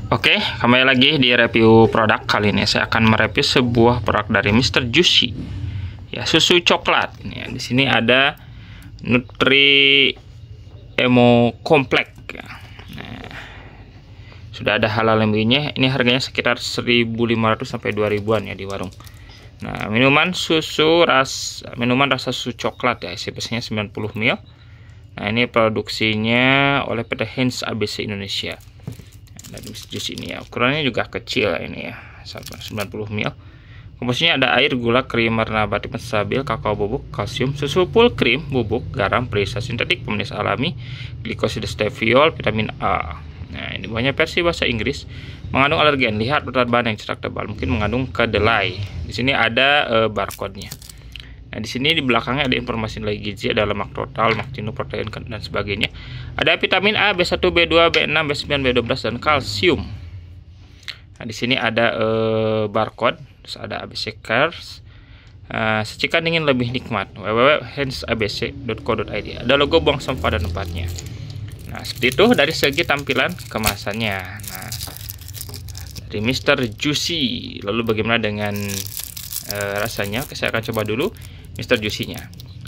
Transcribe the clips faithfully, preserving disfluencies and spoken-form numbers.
Oke, kembali lagi di review produk. Kali ini saya akan mereview sebuah produk dari mister Juicy. Ya, susu coklat. Ya, di sini ada Nutri Emo Komplek. Ya. Nah, sudah ada halal lembunya. Ini harganya sekitar seribu lima ratus sampai dua ribuan ya di warung. Nah, minuman susu ras minuman rasa susu coklat ya, isi pesannya sembilan puluh mil. Nah, ini produksinya oleh P T Heinz A B C Indonesia. Dari jus ini ya, ukurannya juga kecil ini ya, sembilan puluh mil. Komposisinya ada air, gula, krim, nabati, stabil, kakao bubuk, kalsium, susu full krim, bubuk, garam, perisa sintetik, pemanis alami, glikosida steviol, vitamin A. Nah, ini banyak versi bahasa Inggris. Mengandung alergen, lihat berat bahan yang cerak tebal, mungkin mengandung kedelai. Di sini ada uh, barcode-nya. Nah, di sini di belakangnya ada informasi nilai gizi, ada lemak total, lemak jenuh, protein dan sebagainya. Ada vitamin A, B satu, B dua, B enam, B sembilan, B dua belas dan kalsium. Nah, di sini ada uh, barcode, terus ada A B C Cares. Uh, Secikan dingin lebih nikmat. w w w titik heinz a b c titik co titik i d. Ada logo buang sampah dan tempatnya. Nah, seperti itu dari segi tampilan kemasannya. Nah, dari mister Juicy. Lalu bagaimana dengan uh, rasanya? Oke, saya akan coba dulu mister Juicy-nya.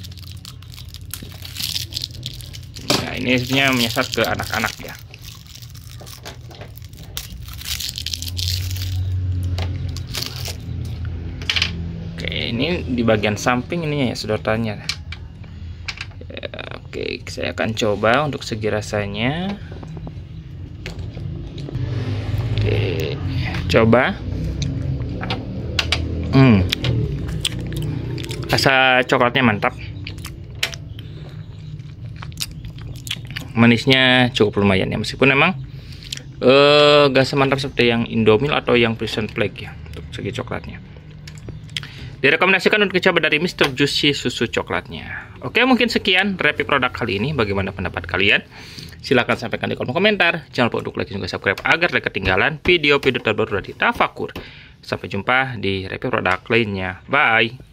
Nah, ini sebenarnya menyasar ke anak-anak ya. Oke, ini di bagian samping ini ya sedotannya. Ya, oke, saya akan coba untuk segi rasanya. Oke, coba. Hmm. Rasa coklatnya mantap, manisnya cukup lumayan ya, meskipun memang eh, gak semantap seperti yang Indomil atau yang Prison Plague ya untuk segi coklatnya. Direkomendasikan untuk dicoba dari mister Juicy susu coklatnya. Oke, mungkin sekian review produk kali ini. Bagaimana pendapat kalian? Silahkan sampaikan di kolom komentar. Jangan lupa untuk like dan juga subscribe agar tidak ketinggalan video-video terbaru dari Tafakur. Sampai jumpa di review produk lainnya. Bye.